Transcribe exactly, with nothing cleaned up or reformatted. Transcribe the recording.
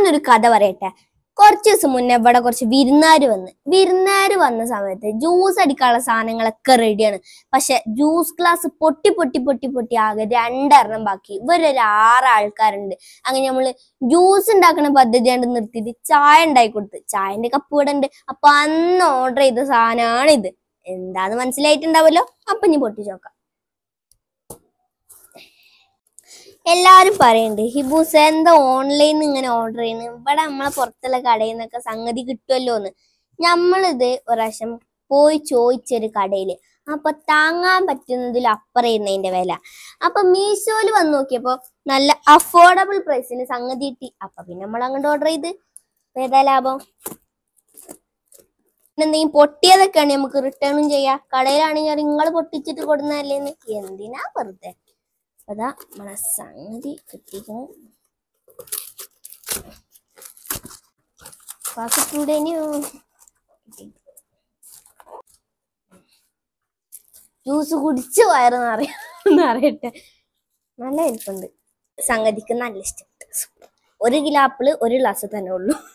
ഞാനൊരു കഥ പറയട്ടെ. കുറച്ച് ദിവസം മുന്നേ ഇവിടെ കുറച്ച് വിരുന്നാര് വന്ന് വിരുന്നാര് വന്ന സമയത്ത് ജ്യൂസ് അടിക്കാനുള്ള സാധനങ്ങളൊക്കെ റെഡിയാണ്. പക്ഷെ ജ്യൂസ് ഗ്ലാസ് പൊട്ടി പൊട്ടി പൊട്ടി പൊട്ടി ആകെ രണ്ടെണ്ണം ബാക്കി. ഇവരൊരു ആറ് ആൾക്കാരുണ്ട്. അങ്ങനെ നമ്മള് ജ്യൂസ് ഉണ്ടാക്കുന്ന പദ്ധതി കണ്ട് നിർത്തിയിട്ട് ചായ ഉണ്ടാക്കി കൊടുത്ത്. ചായന്റെ കപ്പ് ഇവിടെ ഉണ്ട്. അപ്പൊ അന്ന് ഓർഡർ ചെയ്ത സാധനമാണ് ഇത്. എന്താന്ന് മനസ്സിലായിട്ടുണ്ടാവല്ലോ. അപ്പൊ ഇനി പൊട്ടിച്ച് നോക്കാം. എല്ലാരും പറയുന്നുണ്ട് ഹിബൂസ് എന്താ ഓൺലൈനിൽ ഇങ്ങനെ ഓർഡർ ചെയ്യുന്നത്, ഇവിടെ നമ്മളെ പുറത്തുള്ള കടയിൽ നിന്നൊക്കെ സംഗതി കിട്ടുമല്ലോ എന്ന്. നമ്മളിത് ഒരു പ്രാവശ്യം പോയി ചോദിച്ചൊരു കടയില്, അപ്പൊ താങ്ങാൻ പറ്റുന്നതിൽ അപ്പുറം അതിന്റെ വില. അപ്പൊ മീഷോയില് വന്ന് നോക്കിയപ്പോ നല്ല അഫോർഡബിൾ പ്രൈസിന് സംഗതി കിട്ടി. അപ്പൊ പിന്നെ നമ്മൾ അങ്ങോട്ട് ഓർഡർ ചെയ്ത്. ഏതാ ലാഭം? എന്തെങ്കിലും പൊട്ടിയതൊക്കെയാണ് നമുക്ക് റിട്ടേണും ചെയ്യാം. കടയിലാണെങ്കിൽ നിങ്ങൾ പൊട്ടിച്ചിട്ട് കൊടുന്നല്ലേന്ന്. എന്തിനാ വെറുതെ. അതാ നമ്മളെ സംഗതി കിട്ടിക്കണം. ജ്യൂസ് കുടിച്ച് വയറ് നിറയട്ടെ. നല്ല ഇരിപ്പുണ്ട്. സംഗതിക്ക് നല്ല ഇഷ്ടപ്പെട്ടു. ഒരു കിലോ ആപ്പിള് ഒരു ഗ്ലാസ് തന്നെ ഉള്ളൂ.